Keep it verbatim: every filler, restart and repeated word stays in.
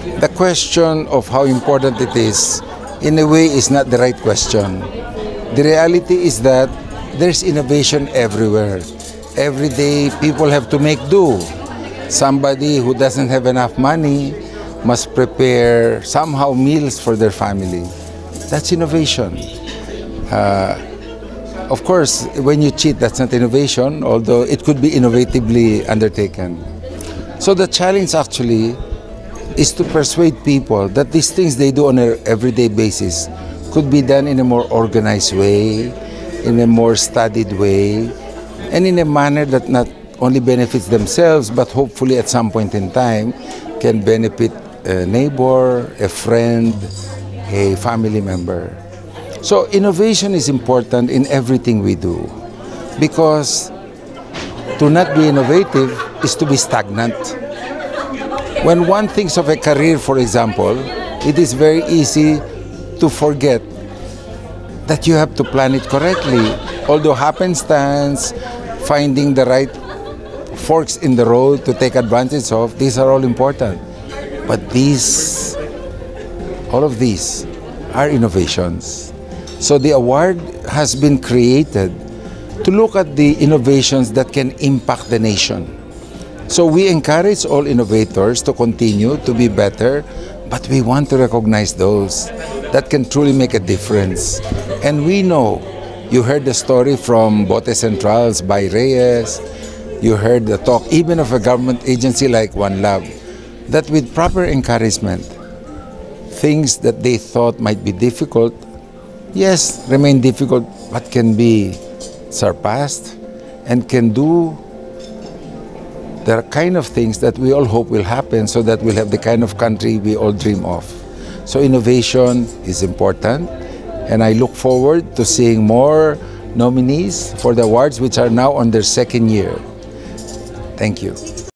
The question of how important it is, in a way, is not the right question. The reality is that there's innovation everywhere. Every day, people have to make do. Somebody who doesn't have enough money must prepare somehow meals for their family. That's innovation. Uh, of course, when you cheat, that's not innovation, although it could be innovatively undertaken. So the challenge actually is to persuade people that these things they do on an everyday basis could be done in a more organized way, in a more studied way, and in a manner that not only benefits themselves, but hopefully at some point in time can benefit a neighbor, a friend, a family member. So innovation is important in everything we do, because to not be innovative is to be stagnant. When one thinks of a career, for example, it is very easy to forget that you have to plan it correctly. Although happenstance, finding the right forks in the road to take advantage of, these are all important. But these, all of these are innovations. So the award has been created to look at the innovations that can impact the nation. So we encourage all innovators to continue to be better, but we want to recognize those that can truly make a difference. And we know, you heard the story from Bote Centrals by Reyes, you heard the talk even of a government agency like One Lab, that with proper encouragement, things that they thought might be difficult, yes, remain difficult, but can be surpassed and can do the kind of things that we all hope will happen so that we'll have the kind of country we all dream of. So innovation is important, and I look forward to seeing more nominees for the awards which are now on their second year. Thank you.